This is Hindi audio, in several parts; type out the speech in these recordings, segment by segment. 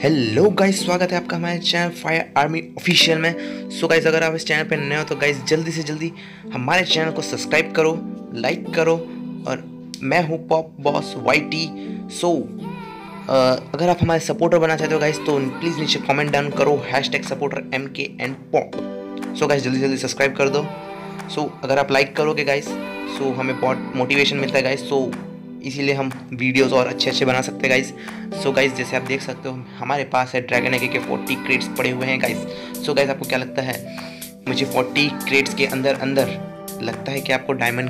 हेलो गाइस, स्वागत है आपका हमारे चैनल फायर आर्मी ऑफिशियल में। सो गाइस, अगर आप इस चैनल पे नए हो तो गाइस जल्दी से जल्दी हमारे चैनल को सब्सक्राइब करो, लाइक करो। और मैं हूँ पॉप बॉस YT। सो अगर आप हमारे सपोर्टर बनना चाहते हो गाइस तो प्लीज़ नीचे कमेंट डाउन करो #सपोर्टर MKNPOP। सो गाइस जल्दी जल्दी सब्सक्राइब कर दो। सो अगर आप लाइक करोगे गाइस सो हमें बहुत मोटिवेशन मिलता है गाइस। सो इसीलिए हम वीडियोस और अच्छे बना सकते हैं गाइस। सो गाइस जैसे आप देख सकते हो हमारे पास है ड्रैगन AK के 40 क्रेट्स पड़े हुए हैं गाइस। सो गाइस आपको क्या लगता है, मुझे 40 क्रेट्स के अंदर लगता है कि आपको डायमंड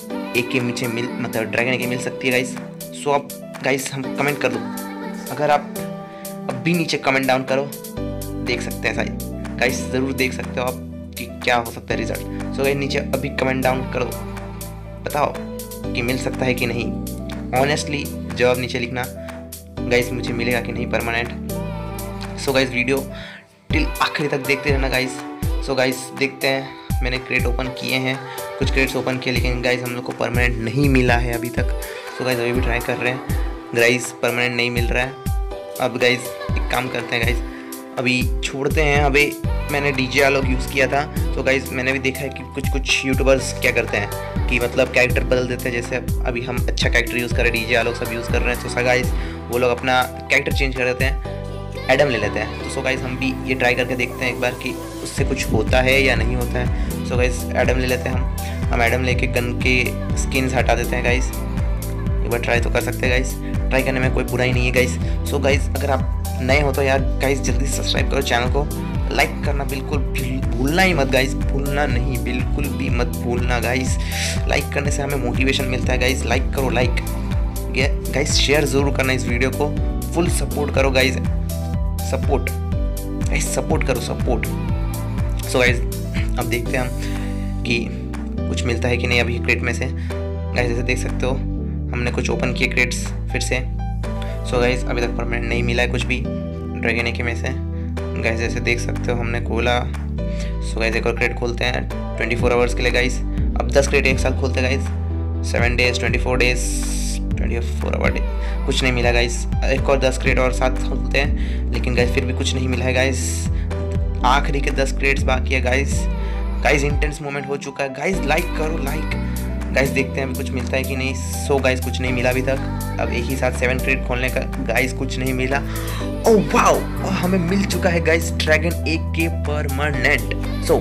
AK मुझे मतलब ड्रैगन AK मिल सकती है गाइस। सो आप गाइस हम कमेंट कर दो। अगर आप अभी नीचे कमेंट डाउन करो, देख सकते हैं गाइस, ज़रूर देख सकते हो आप कि क्या हो सकता है रिजल्ट। सो गाइस नीचे अभी कमेंट डाउन करो, बताओ कि मिल सकता है कि नहीं। ऑनेस्टली जवाब नीचे लिखना गाइस, मुझे मिलेगा कि नहीं permanent. So guys video till आखिरी तक देखते रहना गाइस। सो गाइस देखते हैं, मैंने क्रेट ओपन किए हैं, कुछ क्रेट्स ओपन किए, लेकिन गाइस हम लोग को परमानेंट नहीं मिला है अभी तक। सो गाइस अभी भी ट्राई कर रहे हैं गाइस, परमानेंट नहीं मिल रहा है। अब गाइस एक काम करते हैं गाइस, अभी छोड़ते हैं। अभी मैंने DJ आलोक यूज़ किया था। तो गाइस मैंने भी देखा है कि कुछ यूट्यूबर्स क्या करते हैं कि मतलब कैरेक्टर बदल देते हैं। जैसे अभी हम अच्छा कैरेक्टर यूज़ कर रहे हैं, DJ आलोक सब यूज़ कर रहे हैं, तो गाइस वो लोग अपना कैरेक्टर चेंज कर देते हैं, एडम ले लेते हैं। तो सो गाइस हम भी ये ट्राई करके देखते हैं एक बार कि उससे कुछ होता है या नहीं होता है। सो गाइस एडम ले लेते हैं हम एडम लेके गन के स्किन्स हटा देते हैं गाइस। एक बार ट्राई तो कर सकते हैं गाइस, ट्राई करने में कोई बुराई नहीं है गाइस। सो गाइस अगर आप नए हो तो यार गाइस जल्दी सब्सक्राइब करो चैनल को, लाइक करना बिल्कुल भूलना ही मत गाइस, भूलना नहीं, बिल्कुल भी मत भूलना गाइस। लाइक करने से हमें मोटिवेशन मिलता है गाइस। लाइक करो, लाइक गाइस, शेयर ज़रूर करना इस वीडियो को, फुल सपोर्ट करो गाइस, सपोर्ट गाइस, सपोर्ट करो, सपोर्ट। सो गाइस अब देखते हैं हम कि कुछ मिलता है कि नहीं अभी क्रेट में से गाइस। जैसे देख सकते हो हमने कुछ ओपन किए क्रेट्स फिर से। सो गाइस अभी तक परमानेंट नहीं मिला है कुछ भी ड्रैगन AK में से गाइस। जैसे देख सकते हो हमने खोला। सो गाइस एक और क्रेट खोलते हैं 24 आवर्स के लिए गाइस। अब 10 क्रेट एक साथ खोलते हैं guys, 7 days 24 days 24 hour day. कुछ नहीं मिला गाइस। एक और 10 क्रेट और साथ खोलते हैं, लेकिन गाइस फिर भी कुछ नहीं मिला है गाइस। आखिरी के 10 क्रेट्स बाकी है गाइस। गाइस इंटेंस मोमेंट हो चुका है गाइस, लाइक करो, लाइक गाइस। देखते हैं अभी कुछ मिलता है कि नहीं। सो गाइस कुछ नहीं मिला अभी तक। अब एक ही साथ 7 क्रेट खोलने का गाइस, कुछ नहीं मिला। ओह वाओ, हमें मिल चुका है guys dragon AK permanent.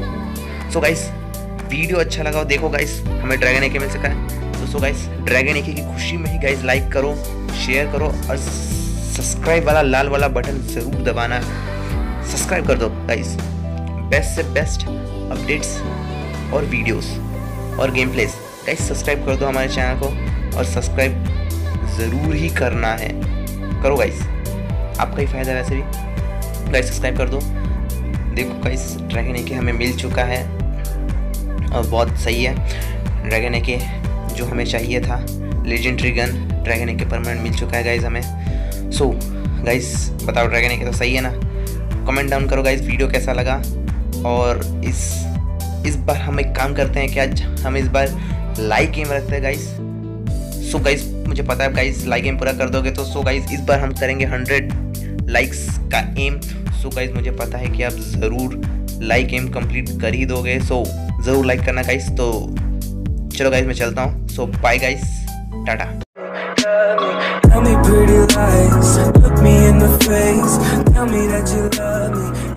So guys video अच्छा लगा हो, देखो गाइस हमें ड्रैगन AK मिल सका है। सो गाइस ड्रैगन AK की खुशी में ही गाइस लाइक करो, शेयर करो और सब्सक्राइब वाला लाल वाला बटन ज़रूर दबाना, सब्सक्राइब कर दो गाइस। बेस्ट से बेस्ट अपडेट्स और वीडियोस और गेम प्लेस गाइस सब्सक्राइब कर दो हमारे चैनल को, और सब्सक्राइब ज़रूर ही करना है, करो गाइस, आपका ही फ़ायदा वैसे भी। गाइस सब्सक्राइब कर दो। देखो गाइस ड्रैगन AK हमें मिल चुका है और बहुत सही है। ड्रैगन AK जो हमें चाहिए था, legendary gun dragon AK permanent मिल चुका है गाइस हमें। सो गाइस बताओ ड्रैगन AK तो सही है ना? कमेंट डाउन करो गाइस वीडियो कैसा लगा। और इस बार हम एक काम करते हैं कि आज हम इस बार लाइक गेम रखते हैं गाइस। सो गाइस मुझे पता है गाइस लाइक गेम पूरा कर दोगे तो। सो गाइस इस बार हम करेंगे 100 लाइक्स का एम। सो गाइस मुझे पता है कि आप ज़रूर लाइक गेम कंप्लीट कर ही दोगे। सो ज़रूर लाइक करना गाइस। तो चलो गाइस मैं चलता हूँ। So bye guys, tata. Tell me pretty lies, look me in the face, tell me that you love me.